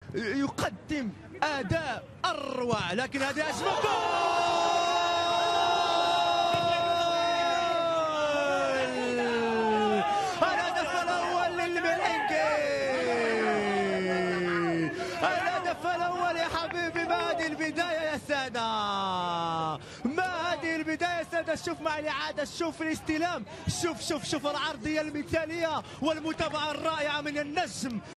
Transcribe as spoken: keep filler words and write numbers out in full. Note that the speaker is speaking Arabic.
يقدم اداء اروع، لكن هذه اجمل الهدف الاول للملنجي، الهدف الاول يا حبيبي. ما هذه البدايه يا ساده، ما هذه البدايه يا ساده. شوف مع الاعاده، شوف الاستلام، شوف شوف شوف العرضيه المثاليه والمتابعه الرائعه من النجم.